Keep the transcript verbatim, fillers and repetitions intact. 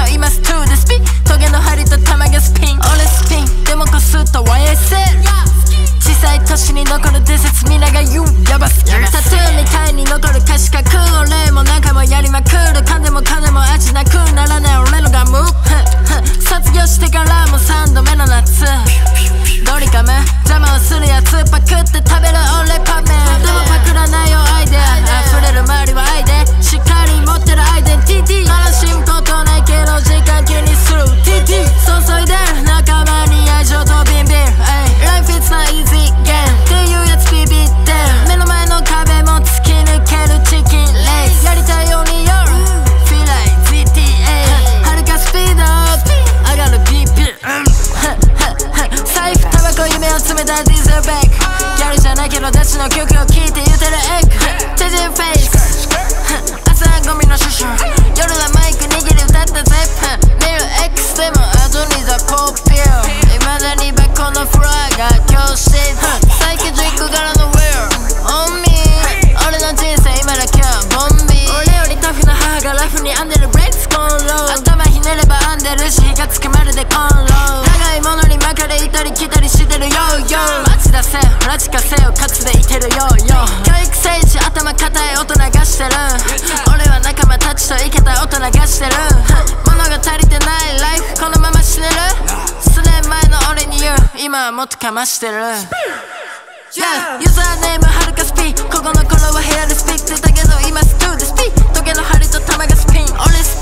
ど今ストゥーでスピントゲの針と玉がスピン俺スピンでもこすっと ワイエスエル 小さい都市に残る伝説皆が言うヤバスタトゥーみたいに残る歌詞書く俺も何回もやりまくる噛んでも噛んでも味なくならない俺のガム卒業してからもさんどめの夏ドリカム邪魔をするやつパクって食べる俺パメンでもパクらないよアイデア溢れる周りは愛でしっかり持ってるアイデンティティ悲しむことないけど時間気にする ティーティー 注いでる仲間に愛情とビンビン Life it's not easy game っていうやつビビってる目の前の壁も突き抜けるチキンレースやりたいように夜 Feel like ジーティーエー はるかスピード上がる ピーピー 財布タバコ夢を詰めたディーゼルバッグギャルじゃないけどダッシュの曲を聴いて言ってるエッグチェジンフェイス朝ゴミのシュシュ夜はマイク握り歌ったゼップ見る X でも後にザポッピュー未だにバコのフロアが教室サイケジック柄のウェア On me 俺の人生今だけはボンビー俺よりタフな母がラフに編んでるブレッツコンロー頭ひねれば編んでるし火がつくまるでコンロー長いものに巻かれいたり来たりしてるヨーヨー待ち出せ拉致かせよカツでいけるヨーヨー教育聖地頭固い音流してる俺は仲間たちといけた音流してる物が足りてないライフこのまま死ねる数年前の俺に言う今はもっとかましてるYeah. ユーザーネームはるかスピーここの頃は部屋でスピッツだけど今ストゥーでスピートゲの針と玉がスピン俺ス